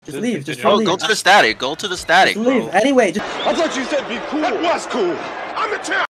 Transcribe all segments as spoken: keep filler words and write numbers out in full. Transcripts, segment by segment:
Just leave. Just Bro, leave. go to the static. Go to the static, Just leave. bro. Anyway, just. I thought you said be cool. That was cool. I'm the champ.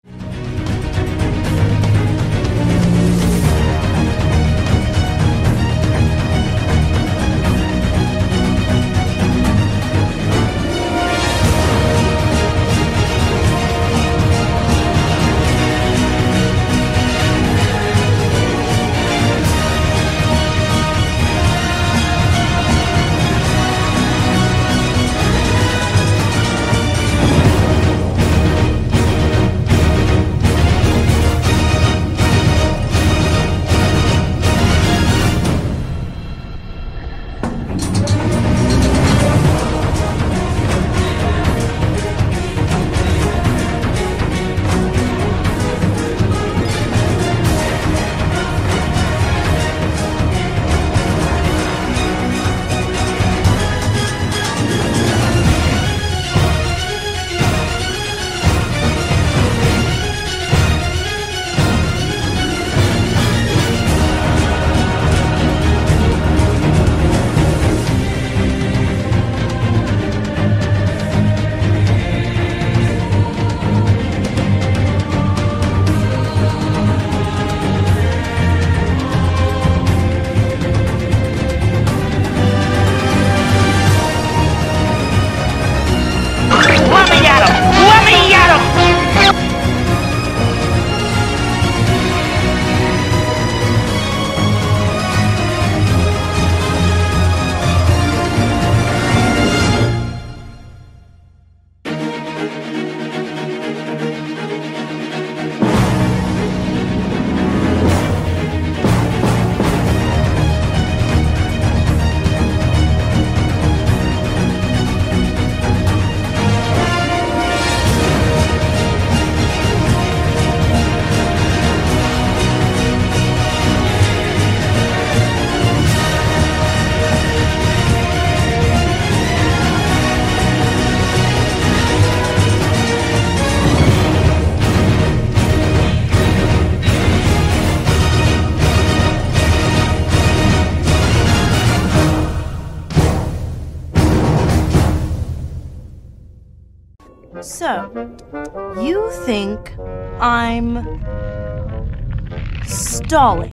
So, you think I'm stalling?